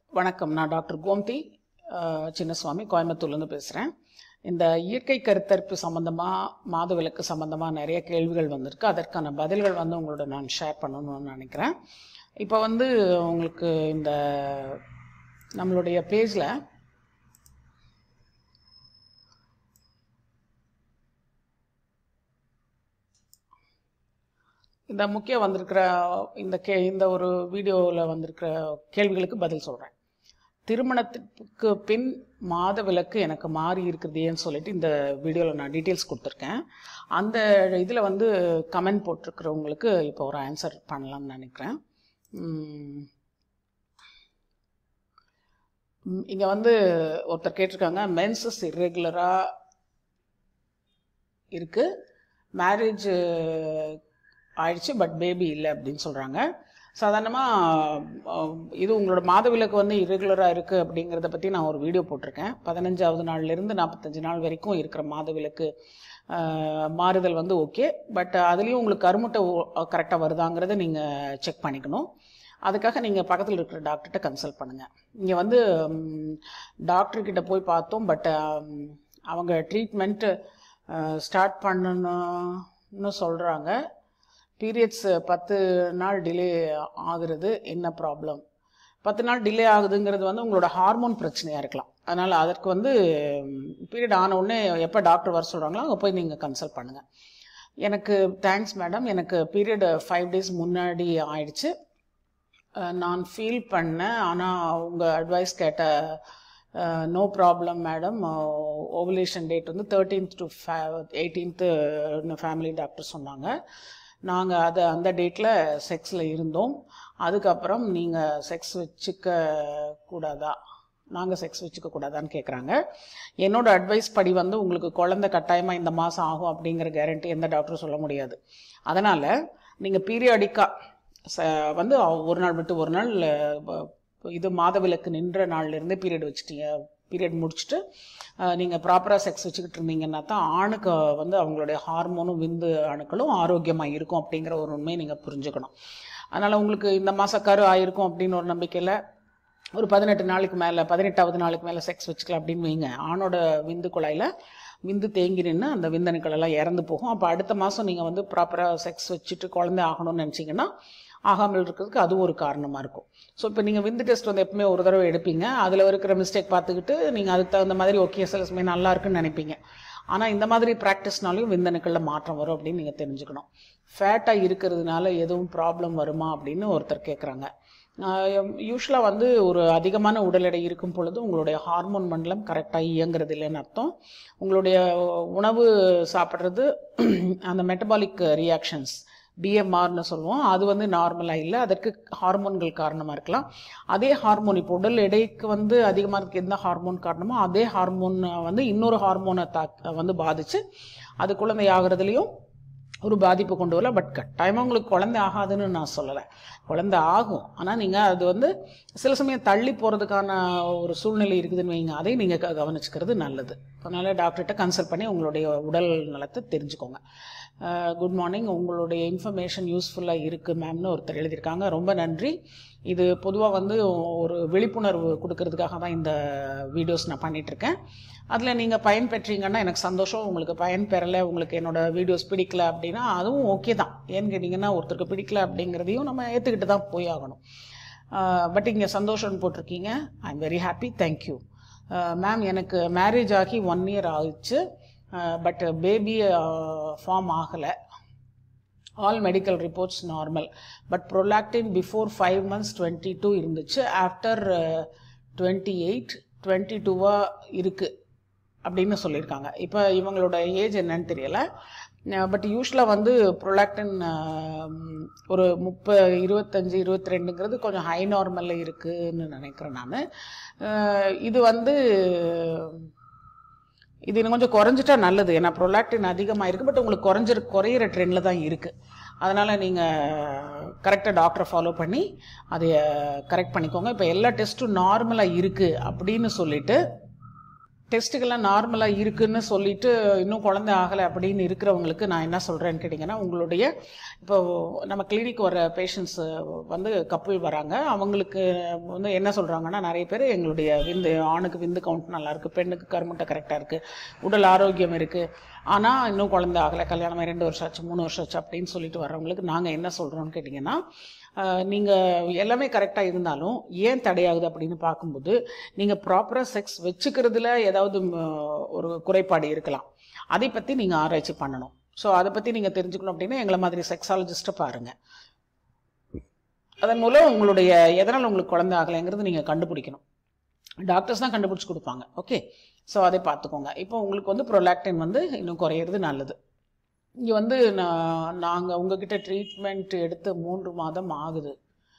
வணக்கம். நான் Dr.Gomatthi Chinnaswamy கோயம்புத்தூர்லேருந்து பேசுகிறேன். இந்த இயற்கை கருத்தரிப்பு சம்மந்தமாக மாதவிலக்கு சம்மந்தமாக நிறைய கேள்விகள் வந்திருக்கு. அதற்கான பதில்கள் உங்களோட நான் ஷேர் பண்ணணும்னு நினைக்கிறேன். இப்போ உங்களுக்கு இந்த நம்மளுடைய பேஜில் இந்த முக்கியம் வந்திருக்கிற இந்த ஒரு வீடியோவில் வந்திருக்கிற கேள்விகளுக்கு பதில் சொல்கிறேன். திருமணத்துக்கு பின் மாதவிலக்கு எனக்கு மாறி இருக்குது ஏன்னு சொல்லிட்டு இந்த வீடியோவில் நான் டீட்டெயில்ஸ் கொடுத்துருக்கேன். அந்த இதில் கமெண்ட் போட்டிருக்கிறவங்களுக்கு இப்போ ஒரு ஆன்சர் பண்ணலாம்னு நினைக்கிறேன். இங்கே ஒருத்தர் கேட்டிருக்காங்க, மென்சஸ் இர்ரெகுலராக இருக்குது, மேரேஜ் ஆயிடுச்சு பட் பேபி இல்லை அப்படின்னு சொல்கிறாங்க. சாதாரணமாக இது உங்களோட மாதவிலக்கு இர்ரெகுலராக இருக்குது அப்படிங்கிறத பற்றி நான் ஒரு வீடியோ போட்டிருக்கேன். 15வது நாள்லேருந்து 45 நாள் வரைக்கும் இருக்கிற மாதவிலக்கு மாறுதல் ஓகே, பட் அதுலேயும் உங்களுக்கு கருமுட்டை கரெக்டாக வருதாங்கிறத நீங்கள் செக் பண்ணிக்கணும். அதுக்காக நீங்கள் பக்கத்தில் இருக்கிற டாக்டர்கிட்ட கன்சல்ட் பண்ணுங்கள். இங்கே டாக்டர்கிட்ட போய் பார்த்தோம், பட் அவங்க ட்ரீட்மெண்ட்டு ஸ்டார்ட் பண்ணணும்னு சொல்கிறாங்க. பீரியட்ஸ் 10 நாள் டிலே ஆகுறது என்ன ப்ராப்ளம்? 10 நாள் டிலே ஆகுதுங்கிறது உங்களோட ஹார்மோன் பிரச்சனையாக இருக்கலாம். அதனால் அதற்கு பீரியட் ஆன உடனே எப்போ டாக்டர் வர சொல்கிறாங்களோ அங்கே போய் நீங்கள் கன்சல்ட் பண்ணுங்கள். எனக்கு தேங்க்ஸ் மேடம், எனக்கு பீரியட் 5 days முன்னாடி ஆயிடுச்சு, நான் ஃபீல் பண்ணேன், ஆனால் உங்கள் அட்வைஸ் கேட்ட no problem madam. Ovulation date 13th to 18th family doctor சொன்னாங்க. நாங்கள் அந்த டேட்டில் செக்ஸில் இருந்தோம். அதுக்கப்புறம் நீங்கள் செக்ஸ் வச்சுக்க கூடாதா, நாங்கள் செக்ஸ் வச்சுக்க கூடாதான்னு கேட்குறாங்க. என்னோடய அட்வைஸ் படி உங்களுக்கு குழந்தை கட்டாயமாக இந்த மாதம் ஆகும் அப்படிங்கிற கேரண்டி எந்த டாக்டரும் சொல்ல முடியாது. அதனால் நீங்கள் பீரியாடிக்காக ஒரு நாள் விட்டு ஒரு நாள் இது மாதவிலக்கு நின்ற நாள்லேருந்தே பீரியட் வச்சுட்டீங்க, பீரியட் முடிச்சுட்டு நீங்கள் ப்ராப்பராக செக்ஸ் வச்சுக்கிட்டு இருந்தீங்கன்னா தான் ஆணுக்கு அவங்களுடைய ஹார்மோனும் விந்து அணுக்களும் ஆரோக்கியமாக இருக்கும் அப்படிங்கிற ஒரு உண்மையை நீங்கள் புரிஞ்சுக்கணும். அதனால் உங்களுக்கு இந்த மாதம் கரு ஆயிருக்கும் அப்படின்னு ஒரு நம்பிக்கையில் ஒரு 18 நாளுக்கு மேலே 18வது நாளுக்கு மேலே செக்ஸ் வச்சுக்கலாம் அப்படின்னு வைங்க. ஆணோட விந்து குழாயில் விந்து தேங்கி நின்று அந்த விந்தணுக்கள் எல்லாம் இறந்து போகும். அப்போ அடுத்த மாதம் நீங்கள் ப்ராப்பராக செக்ஸ் வச்சுட்டு குழந்தை ஆகணும்னு நினச்சிங்கன்னா ஆகாமல் இருக்கிறதுக்கு அது ஒரு காரணமாக இருக்கும். ஸோ இப்போ நீங்கள் விந்து டெஸ்ட் எப்பவுமே ஒரு தடவை எடுப்பீங்க, அதில் இருக்கிற மிஸ்டேக் பார்த்துக்கிட்டு நீங்கள் அதுக்கு தகுந்த மாதிரி ஓகே சில சமயம் நல்லா இருக்குன்னு நினைப்பீங்க. ஆனால் இந்த மாதிரி ப்ராக்டிஸ்னாலையும் விந்தணுக்களில் மாற்றம் வரும் அப்படின்னு நீங்கள் தெரிஞ்சுக்கணும். ஃபேட்டாக இருக்கிறதுனால எதுவும் ப்ராப்ளம் வருமா அப்படின்னு ஒருத்தர் கேட்குறாங்க. யூஸ்வலாக ஒரு அதிகமான உடல் எடை இருக்கும் பொழுது உங்களுடைய ஹார்மோன் மண்டலம் கரெக்டாக இயங்குறது இல்லைன்னு அர்த்தம். உங்களுடைய உணவு சாப்பிட்றது அந்த மெட்டபாலிக் ரியாக்ஷன்ஸ் பிஎம்ஆர்னு சொல்லுவோம், அது நார்மலாக இல்லை, அதற்கு ஹார்மோன்கள் காரணமாக இருக்கலாம். அதே ஹார்மோன் இப்போ உடல் எடைக்கு அதிகமாக இருக்க எந்த ஹார்மோன் காரணமோ அதே ஹார்மோன் இன்னொரு ஹார்மோனை பாதித்து அது குழந்தை ஆகிறதுலையும் ஒரு பாதிப்பு கொண்டு வரல. பட் கட்டாயமாக உங்களுக்கு குழந்தை ஆகாதுன்னு நான் சொல்லலை, குழந்தை ஆகும். ஆனால் நீங்கள் அது சில சமயம் தள்ளி போகிறதுக்கான ஒரு சூழ்நிலை இருக்குதுன்னு வைங்க, அதையும் நீங்கள் கவனிச்சுக்கிறது நல்லது. அதனால் டாக்டர்கிட்ட கன்சல்ட் பண்ணி உங்களுடைய உடல் நலத்தை தெரிஞ்சுக்கோங்க. குட் மார்னிங், உங்களுடைய இன்ஃபர்மேஷன் யூஸ்ஃபுல்லாக இருக்குது மேம்னு ஒருத்தர் எழுதியிருக்காங்க. ரொம்ப நன்றி. இது பொதுவாக ஒரு விழிப்புணர்வு கொடுக்கறதுக்காக தான் இந்த வீடியோஸ் நான் பண்ணிகிட்ருக்கேன். அதில் நீங்கள் பயன் பெற்றீங்கன்னா எனக்கு சந்தோஷம். உங்களுக்கு பயன் பெறலை, உங்களுக்கு என்னோடய வீடியோஸ் பிடிக்கல அப்படின்னா அதுவும் ஓகே தான். ஏன்னு கேட்டிங்கன்னா ஒருத்தருக்கு பிடிக்கல அப்படிங்கிறதையும் நம்ம ஏற்றுக்கிட்டு தான் போய் ஆகணும். பட் இங்கே சந்தோஷம்னு போட்டிருக்கீங்க, I am very happy, thank you ma'am. எனக்கு மேரேஜ் ஆகி 1 year ஆகிடுச்சு, பட் பேபி ஃபார்ம் ஆகலை. All medical reports normal, but prolactin before 5 months 22 இருந்துச்சு, ஆஃப்டர் 28 22 இருக்குது அப்படின்னு சொல்லியிருக்காங்க. இப்போ இவங்களோட ஏஜ் என்னன்னு தெரியலை, பட் யூஸ்வலாக ப்ரொலாக்டின் ஒரு 30 25 22ங்கிறது கொஞ்சம் ஹை நார்மலில் இருக்குதுன்னு நினைக்கிறேன் நான். இது இன்னும் கொஞ்சம் குறைஞ்சிட்டா நல்லது, ஏன்னா ப்ரொலாக்டின் அதிகமாக இருக்குது, பட் உங்களுக்கு குறையிற ட்ரெண்டில் தான் இருக்குது. அதனால் நீங்கள் கரெக்டாக டாக்டரை ஃபாலோ பண்ணி அதை கரெக்ட் பண்ணிக்கோங்க. இப்போ எல்லா டெஸ்ட்டும் நார்மலாக இருக்குது அப்படின்னு சொல்லிட்டு டெஸ்ட்டுக்கெல்லாம் நார்மலாக இருக்குதுன்னு சொல்லிவிட்டு இன்னும் குழந்தை ஆகலை அப்படின்னு இருக்கிறவங்களுக்கு நான் என்ன சொல்கிறேன்னு கேட்டிங்கன்னா, உங்களுடைய இப்போ நம்ம கிளினிக் வர பேஷண்ட்ஸ் வந்து கப்புள் வராங்க. அவங்களுக்கு வந்து என்ன சொல்கிறாங்கன்னா, நிறைய பேர் எங்களுடைய விந்து ஆணுக்கு விந்து கவுண்ட் நல்லாயிருக்கு, பெண்ணுக்கு கருமுட்டை கரெக்டாக இருக்குது, உடல் ஆரோக்கியம் இருக்குது, ஆனால் இன்னும் குழந்தை ஆகலை, கல்யாணம் 2 வருஷம் ஆச்சு 3 வருஷம் ஆச்சு அப்படின்னு சொல்லிட்டு வர்றவங்களுக்கு நாங்கள் என்ன சொல்கிறோன்னு கேட்டிங்கன்னா, நீங்கள் எல்லாமே கரெக்டாக இருந்தாலும் ஏன் தடையாகுது அப்படின்னு பார்க்கும்போது, நீங்கள் ப்ராப்பராக செக்ஸ் வச்சுக்கிறதுல ஏதாவது ஒரு குறைபாடு இருக்கலாம். அதை பற்றி நீங்கள் ஆராய்ச்சி பண்ணணும். ஸோ அதை பற்றி நீங்கள் தெரிஞ்சுக்கணும் அப்படின்னா எங்களை மாதிரி செக்ஸாலஜிஸ்ட்டை பாருங்கள். அதன் மூலம் உங்களுடைய எதனால் உங்களுக்கு குழந்தை ஆகலைங்கிறது நீங்கள் கண்டுபிடிக்கணும். டாக்டர்ஸ் தான் கண்டுபிடிச்சி கொடுப்பாங்க. ஓகே, ஸோ அதை பார்த்துக்கோங்க. இப்போ உங்களுக்கு வந்து ப்ரொலாக்டின் வந்து இன்னும் குறையிறது நல்லது. இங்கே வந்து நாங்கள் உங்ககிட்ட ட்ரீட்மெண்ட் எடுத்து 3 மாதம் ஆகுது.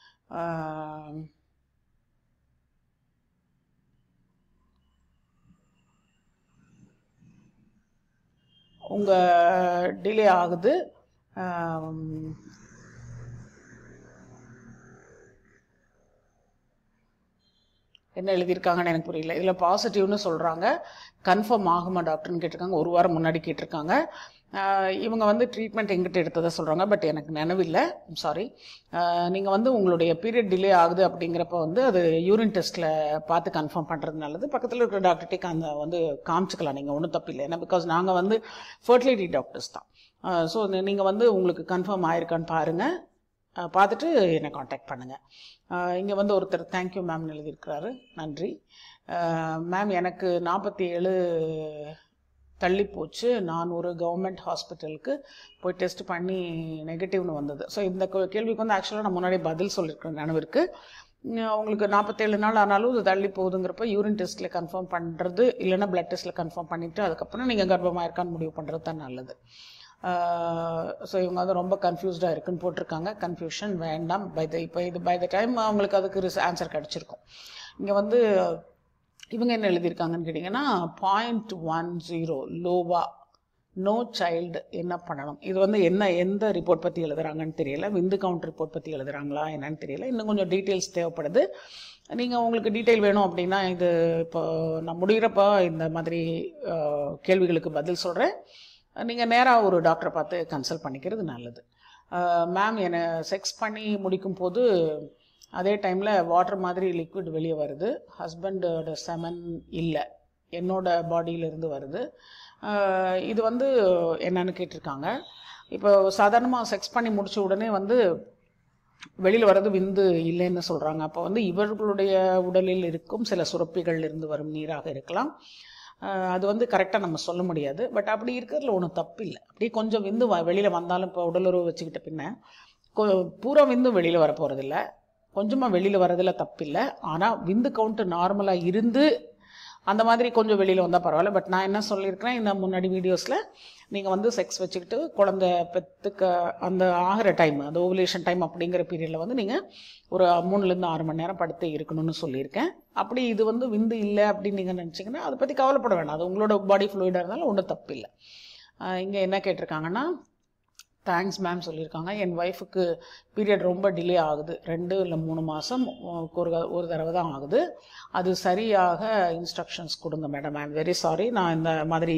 உங்கள் டிலே ஆகுது. என்ன எழுதியிருக்காங்கன்னு எனக்கு புரியல. இதில் பாசிட்டிவ்னு சொல்கிறாங்க. கன்ஃபார்ம் ஆகுமா டாக்டர்னு கேட்டிருக்காங்க. 1 வாரம் முன்னாடி கேட்டிருக்காங்க. இவங்க வந்து ட்ரீட்மெண்ட் எங்கிட்ட எடுத்ததை சொல்கிறாங்க. பட் எனக்கு நினைவில்லை, சாரி. நீங்கள் வந்து உங்களுடைய பீரியட் டிலே ஆகுது அப்படிங்கிறப்ப வந்து அது யூரின் டெஸ்ட்டில் பார்த்து கன்ஃபார்ம் பண்ணுறது நல்லது. பக்கத்தில் இருக்கிற டாக்டர்கிட்டே அந்த வந்து காமிச்சிக்கலாம். நீங்கள் ஒன்றும் தப்பில்லை. ஏன்னா பிகாஸ் நாங்கள் வந்து ஃபர்டிலிட்டி டாக்டர்ஸ் தான். ஸோ நீங்கள் வந்து உங்களுக்கு கன்ஃபார்ம் ஆயிருக்கான்னு பாருங்கள். பார்த்துட்டு என்னை காண்டாக்ட் பண்ணுங்கள். இங்கே வந்து ஒருத்தர் தேங்க்யூ மேம்னு எழுதியிருக்கிறாரு. நன்றி மேம். எனக்கு 47 தள்ளி போச்சு. நான் ஒரு கவர்மெண்ட் ஹாஸ்பிட்டலுக்கு போய் டெஸ்ட் பண்ணி நெகட்டிவ்னு வந்தது. ஸோ இந்த கேள்விக்கு வந்து ஆக்சுவலாக நான் முன்னாடி பதில் சொல்லியிருக்கேன் நினைவிற்கு. உங்களுக்கு 47 நாள் ஆனாலும் இது தள்ளி போகுதுங்கிறப்ப யூரின் டெஸ்ட்டில் கன்ஃபார்ம் பண்ணுறது, இல்லைன்னா பிளட் டெஸ்ட்டில் கன்ஃபார்ம் பண்ணிவிட்டு அதுக்கப்புறம் நீங்கள் கர்ப்பமாக இருக்கான்னு முடிவு பண்ணுறது தான் நல்லது. ஸோ இவங்க வந்து ரொம்ப கன்ஃபியூஸ்டாக இருக்குன்னு போட்டிருக்காங்க. கன்ஃபியூஷன் வேண்டாம். பை த டைம் அவங்களுக்கு அதுக்கு ஆன்சர் கிடச்சிருக்கும். இங்கே வந்து இவங்க என்ன எழுதியிருக்காங்கன்னு கேட்டிங்கன்னா, 0.10 லோவா, நோ சைல்டு, என்ன பண்ணணும்? இது வந்து எந்த ரிப்போர்ட் பற்றி எழுதுகிறாங்கன்னு தெரியல. விந்து கவுண்ட் ரிப்போர்ட் பற்றி எழுதுகிறாங்களா என்னன்னு தெரியல. இன்னும் கொஞ்சம் டீட்டெயில்ஸ் தேவைப்படுது. நீங்கள் உங்களுக்கு டீட்டெயில் வேணும் அப்படின்னா இது இப்போ நான் முடிகிறப்ப இந்த மாதிரி கேள்விகளுக்கு பதில் சொல்கிறேன். நீங்கள் நேராக ஒரு டாக்டரை பார்த்து கன்சல்ட் பண்ணிக்கிறது நல்லது. மேம், என்னை செக்ஸ் பண்ணி முடிக்கும் போது அதே டைமில் வாட்டர் மாதிரி லிக்விட் வெளியே வருது. ஹஸ்பண்டோட செமன் இல்லை, என்னோட பாடியிலேருந்து வருது. இது வந்து என்னன்னு கேட்டிருக்காங்க. இப்போ சாதாரணமாக செக்ஸ் பண்ணி முடித்த உடனே வந்து வெளியில் வர்றது விந்து இல்லைன்னு சொல்கிறாங்க. அப்போ வந்து இவர்களுடைய உடலில் இருக்கும் சில சுரப்பிகள் இருந்து வரும் நீராக இருக்கலாம். அது வந்து கரெக்டாக நம்ம சொல்ல முடியாது. பட் அப்படி இருக்கிறதுல ஒன்றும் தப்பு இல்லை. அப்படியே கொஞ்சம் விந்து வெளியில் வந்தாலும், இப்போ உடலுறவு வச்சுக்கிட்ட பின்ன பூரா விந்து வெளியில் வர போகிறதில்ல, கொஞ்சமாக வெளியில் வரதில் தப்பில்லை. ஆனால் விந்து கவுண்ட்டு நார்மலாக இருந்து அந்த மாதிரி கொஞ்சம் வெளியில் வந்தால் பரவாயில்ல. பட் நான் என்ன சொல்லியிருக்கிறேன் இந்த முன்னாடி வீடியோஸில், நீங்கள் வந்து செக்ஸ் வச்சுக்கிட்டு குழந்தை பெற்றுக்க அந்த ஆகிற டைம், அந்த ஓவுலேஷன் டைம் அப்படிங்கிற பீரியடில் வந்து நீங்கள் ஒரு 3 to 6 மணி நேரம் படுத்து இருக்கணும்னு சொல்லியிருக்கேன். அப்படி இது வந்து விந்து இல்லை அப்படின்னு நீங்கள் நினச்சிங்கன்னா அதை பற்றி கவலைப்பட வேண்டாம். அது உங்களோட பாடி ஃப்ளூயிடாக இருந்தாலும் ஒன்றும் தப்பு இல்லை. இங்கே என்ன கேட்டிருக்காங்கன்னா, தேங்க்ஸ் மேம் சொல்லியிருக்காங்க. என் ஒய்ஃபுக்கு பீரியட் ரொம்ப டிலே ஆகுது. 2 இல்லை 3 மாதம் ஒரு தடவை தான் ஆகுது. அது சரியாக இன்ஸ்ட்ரக்ஷன்ஸ் கொடுங்க madam. I am very sorry. நான் இந்த மாதிரி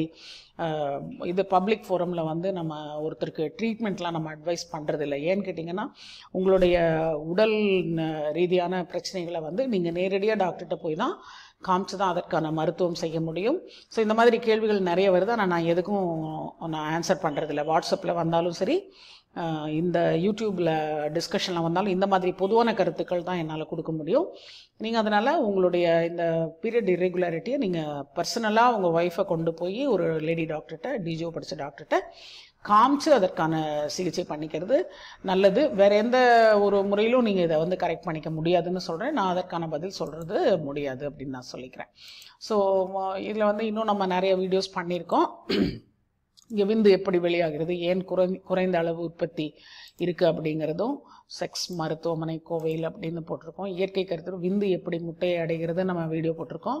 இது பப்ளிக் ஃபோரமில் வந்து நம்ம ஒருத்தருக்கு ட்ரீட்மெண்ட்லாம் நம்ம அட்வைஸ் பண்ணுறதில்ல. ஏன்னு கேட்டிங்கன்னா, உங்களுடைய உடல் ரீதியான பிரச்சனைகளை வந்து நீங்கள் நேரடியாக டாக்டர்கிட்ட போய் தான் காமிச்சு தான் அதற்கான மருத்துவம் செய்ய முடியும். ஸோ இந்த மாதிரி கேள்விகள் நிறைய வருது. ஆனால் நான் எதுக்கும் நான் ஆன்சர் பண்ணுறதில்ல. வாட்ஸ்அப்பில் வந்தாலும் சரி, இந்த யூடியூப்பில் டிஸ்கஷனில் வந்தாலும் இந்த மாதிரி பொதுவான கருத்துக்கள் தான் என்னால் கொடுக்க முடியும். நீங்கள் அதனால் உங்களுடைய இந்த பீரியட் இரெகுலாரிட்டியை நீங்கள் பர்சனலாக உங்கள் ஒய்ஃபை கொண்டு போய் ஒரு லேடி டாக்டர்கிட்ட, டிஜிஓ படித்த டாக்டர்கிட்ட காமிச்சு அதற்கான சிகிச்சை பண்ணிக்கிறது நல்லது. வேறு எந்த ஒரு முறையிலும் நீங்கள் இதை வந்து கரெக்ட் பண்ணிக்க முடியாதுன்னு சொல்கிறேன். நான் அதற்கான பதில் சொல்கிறது முடியாது அப்படின்னு நான் சொல்லிக்கிறேன். ஸோ இதில் வந்து இன்னும் நம்ம நிறைய வீடியோஸ் பண்ணியிருக்கோம். இங்கே விந்து எப்படி வெளியாகிறது, ஏன் குறைந்த அளவு உற்பத்தி இருக்குது அப்படிங்கிறதும், செக்ஸ் மருத்துவமனை கோவையில் அப்படின்னு போட்டிருக்கோம். இயற்கை கருத்து விந்து எப்படி முட்டையை அடைகிறது நம்ம வீடியோ போட்டிருக்கோம்.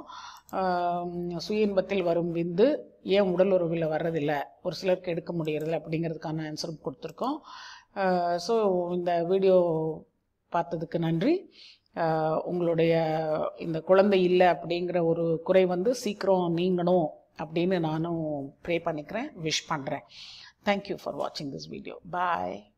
சுய இன்பத்தில் வரும் விந்து ஏன் உடல் உறவில் வர்றதில்லை, ஒரு சிலருக்கு எடுக்க முடியறதில்லை அப்படிங்கிறதுக்கான ஆன்சரும் கொடுத்துருக்கோம். ஸோ இந்த வீடியோ பார்த்ததுக்கு நன்றி. உங்களுடைய இந்த குழந்தை இல்லை அப்படிங்கிற ஒரு குறை வந்து சீக்கிரம் நீங்கணும் அப்படின்னு நானும் ப்ரே பண்ணிக்கிறேன், விஷ் பண்ணுறேன். தேங்க்யூ ஃபார் வாட்சிங் திஸ் வீடியோ. பாய்.